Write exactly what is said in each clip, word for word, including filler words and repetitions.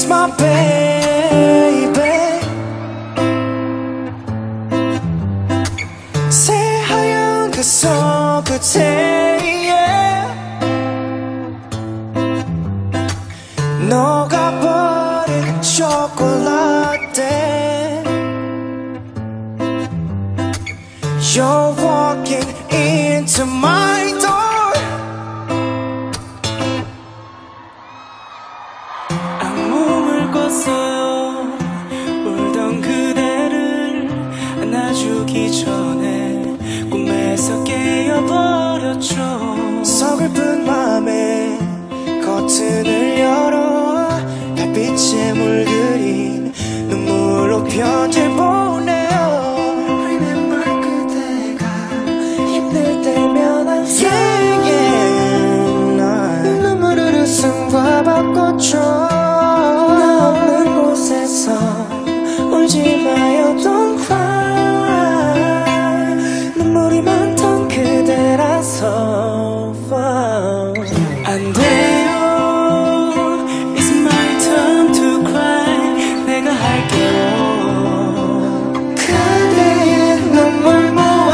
my baby. 새하얀 그 손 끝에 yeah. 녹아버린 초콜릿에 You're walking into my door. 악몽을 꿨어요. 울던 그대를 안아주기 전에 꿈에서 깨어버렸죠. 서글픈 맘에 커튼을 열어 달빛에 물들인 눈물로 편지를 보내요. Remember 그대가 힘들 때면 항상 yeah, yeah. 날 눈물을 웃음과 바꿔줘. 나 없는 곳에서 울지 마요 don't cry. 눈물이 많던 그대라서 wow. 안 돼요 It's my turn to cry. 내가 할게요. 그대의 눈물 모아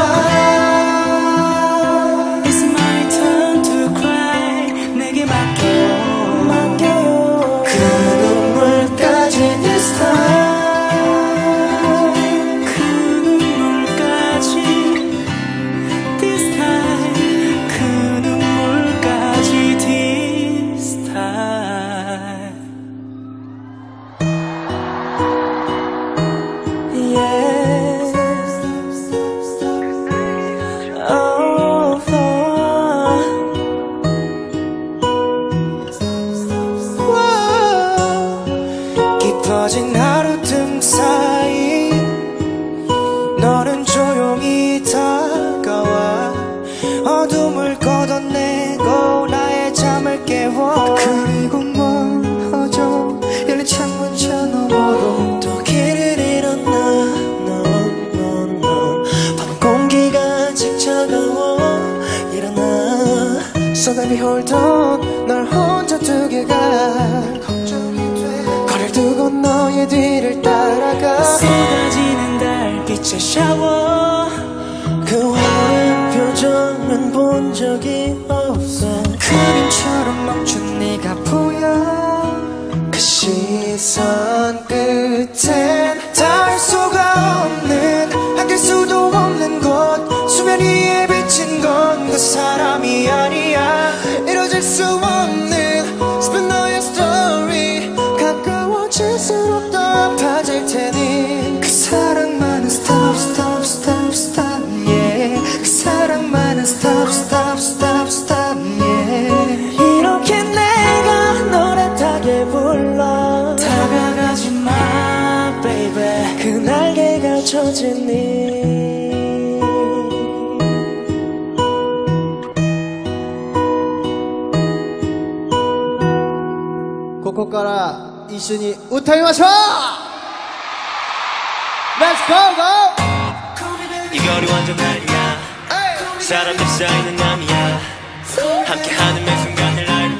It's my turn to cry. 내게 맡겨요. 맡겨요. 그 눈물까지 this time. 그 눈물까지 This time. 그 눈물까지 This time. Yeah. Oh, oh. Wow. 깊어진 하루 틈 사이 너는 조용히 다가와 어둠을 걷어내고 나의 잠을 깨워. 그리고 멀어져 열린 창문차 너머로 또 길을 잃었나. No, no, no. 밤 공기가 아직 차가워. 일어나. So baby hold on. 널 혼자 두게 가. 걱정이 돼. 거리를 두고 너의 뒤를 따라가. 쏟아지는 달빛의 샤워. 그 화려한 표정은 본 적이 없어. 그림처럼 멈춘 네가 보여. 그 시선 끝엔 닿을 수가 없는 안길 수도 없는 곳. 수면 위에 비친 건 그 사람이 아니야. 이뤄질 수 없는 슬픈 너의 스토리. 가까워질수록 더 아파질 테니 그 사랑만은 stop stop stop stop yeah. 그 사랑만은 stop stop stop stop yeah. 이렇게 내가 노래 타게 불러. 다가가지 마 baby. 그 날개가 젖은 네 ここから一緒に歌いましょう。 Let's go go! 이거리 완전 아니야. 사람 내 사이는 남이야. 함께하는 매 순간을 날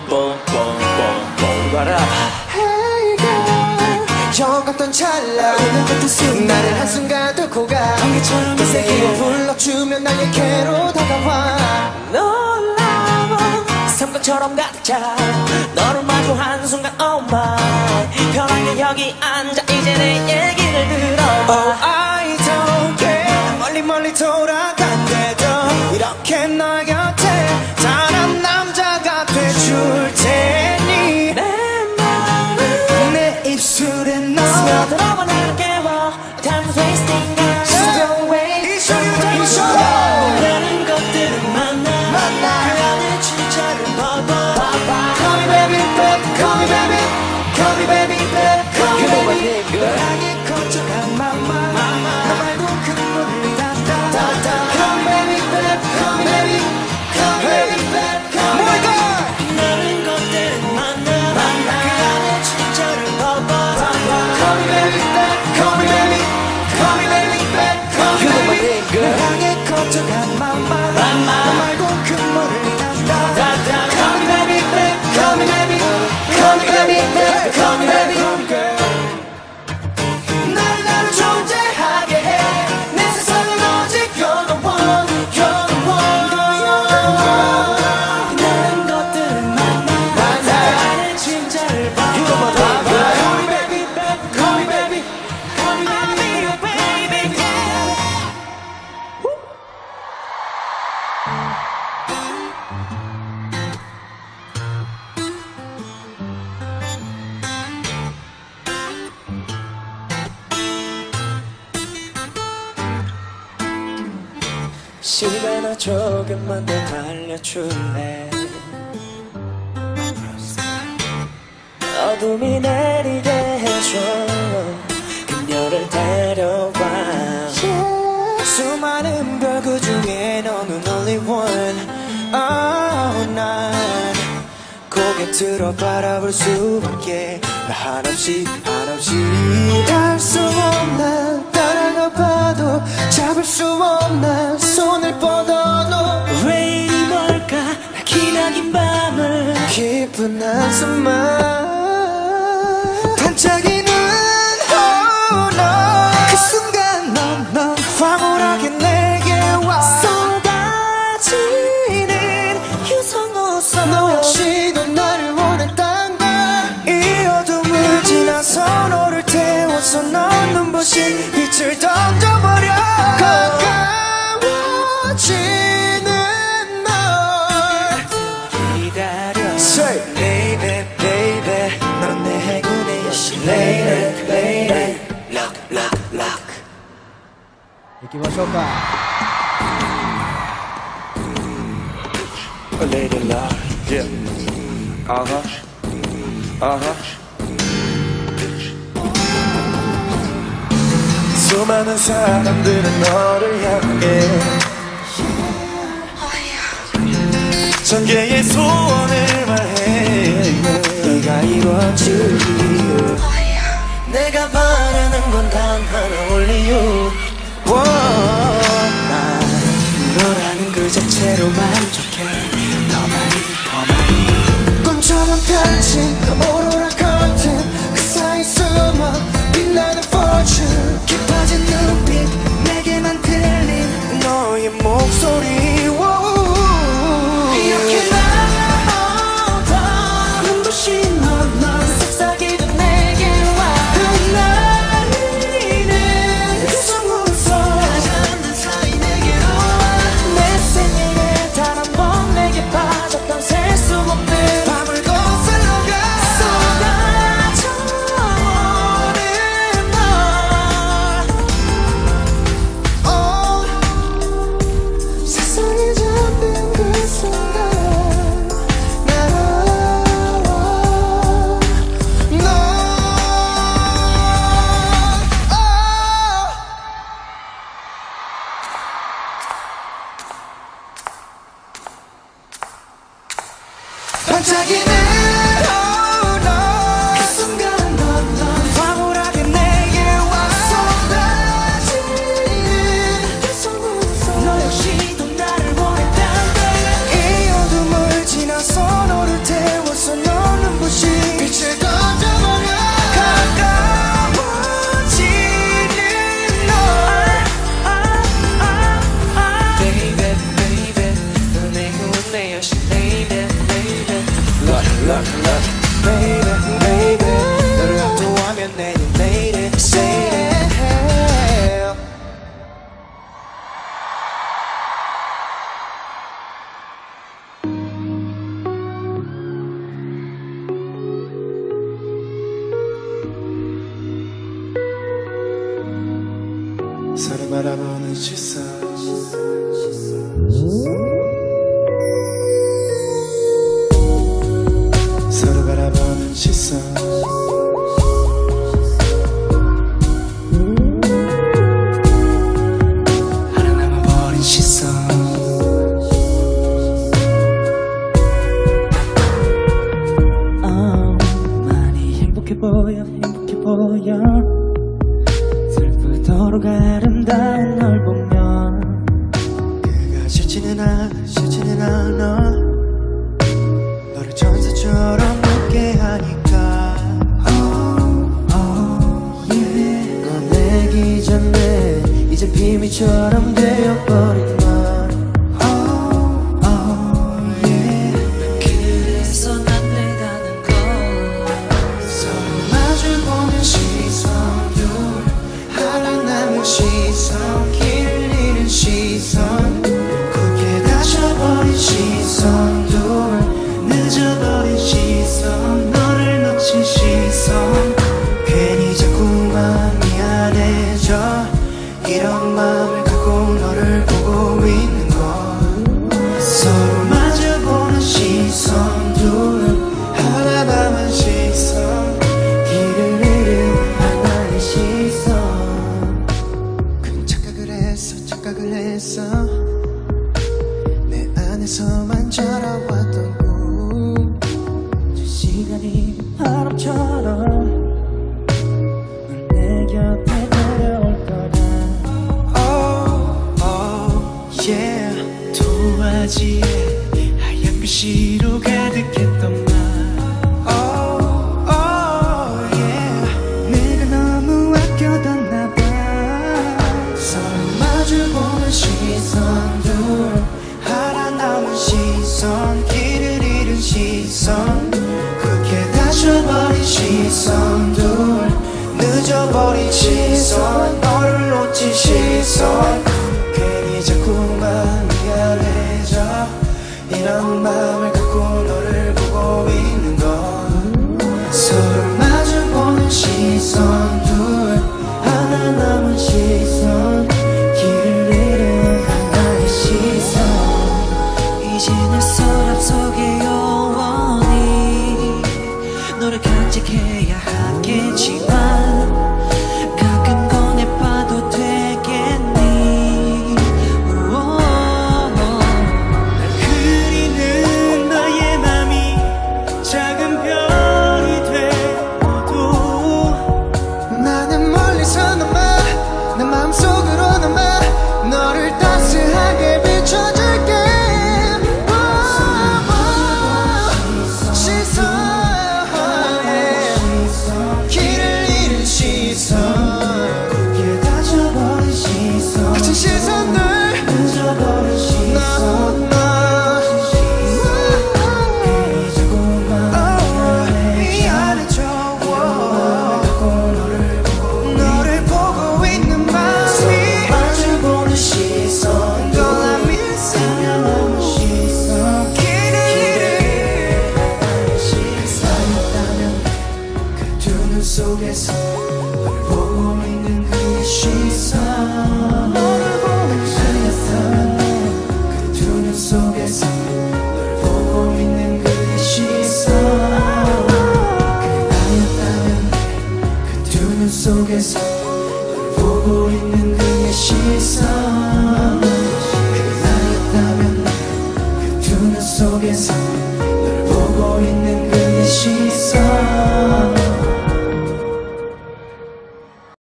뽕뽕뽕뽕뽕 봐라. Hey girl 영 같던 찰나 같은 순간 나를 한순간 뚫고 가. 번개처럼 내 세게 이름 불러주면 나에게로 다가와. 놀라워 삼각처럼 가득 차. 너를 마주한 순간 oh my. 편하게 여기 앉아 이제 내 얘기를 들어봐. Oh I don't care. 멀리 멀리 돌아간대도 이렇게 너 곁에 단 한 남자가 돼줄 테니 내 마음은 내 입술에 너 스며들어와 나를 깨워. Time's wasting now. Don't wait 이쇼 이쇼 라는 것들은 만나 만나. 그 안에 진짜를 봐봐. Call me baby baby call me baby call me baby baby call me You know my baby name, girl. 널 향해 거쳐간 맘마 시간을 조금만 더 달려줄래. 어둠이 내리게 해줘. 그녀를 데려와. 수많은 별 그 중에 너는 only one. oh, 난 고개 들어 바라볼 수밖에. 나 한없이 한없이 닿을 수 없나. 따라가 봐도 잡을 수 없나. 손을 뻗어도 왜 이리 멀까 나 기나긴 밤을. 깊은 한숨만 반짝이는 oh, no. 그 순간 넌, 넌 황홀하게 내게 와. 쏟아지는 유성우성. 너 역시도 나를 원했단 걸. 이 어둠을 지나서 너를 태워서 넌 눈부신 빛을 던져버려. 가까워지는 널 기다려. Say baby baby 넌 내 행운의 여신 lady lady lock lock lock. 行きましょうか。 Lady lock yeah uh-huh uh-huh. 수많은 사람들은 너를 향해 전개의 소원을 말해. 네가 이루어지길. 내가 바라는 건 단 하나 only you. 난 너라는 그 자체로 만족해. 더 많이 더 많이. 꿈처럼 펼친 오로라 커튼 그 사이 숨어 빛나는 fortune. 깊어진 눈빛 내게만 들린 너의 목소리. 이렇게 날아오던 눈부신 넌, 넌 속삭이던 내게 와. 흩날리는 유성우성 가져앉는 사이 내게로 와. 내 생일에 단 한 번 내게 빠졌던 셀 수 없는 밤을 거슬러 가. 쏟아져오는 널. oh. 세상에 잠든 그 순간 날아와 너. oh. 반짝이는 oh, no. 그 순간 넌, 넌 황홀하게 내게 와. 쏟아지는 유성우성 너 역시도 나를 원했단 걸. 이 어둠을 지나서 너를 태워서 넌 눈부신 빛을 던져버려. 가까워지는 널. Baby, baby, 넌 내 행운의 여신. Lady, lady, Look, look, look, baby, baby. 너를 압도하면 내는 lady, say it. 서로 바라보는 시선. 서로 바라보는 시선. 하나남아버린 시선. 어, 많이 행복해 보여, 행복해 보여. 슬프도록 아름다운 널 보면. 그가 싫지는 않아, 싫지는 않아. 너를 천사처럼 웃게 하니까. Oh, oh, yeah. 넌 내기 전에 이제 비밀처럼 되어버린 널. Oh, oh, yeah. 그래서 난 내가는 걸. 서로 마주보는 시선들. 하나남은 시선, 길 잃은 시선. 굳게 닫혀버린 시선들. 늦어버린 시선, 너를 놓친 시선. 괜히 자꾸만 미안해져. 이런 마음을 갖고 너를 보고 늦어버린 시선들 늦어버린 시선 너를 놓친 시선